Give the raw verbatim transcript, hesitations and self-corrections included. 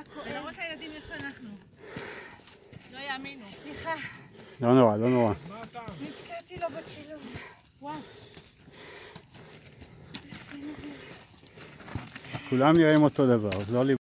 כואב. ולראות לילדים איך שאנחנו. לא יאמינו. סליחה. לא נורא, לא נורא. נתקעתי לו בצילום. וואו. כולם נראים אותו דבר, אז לא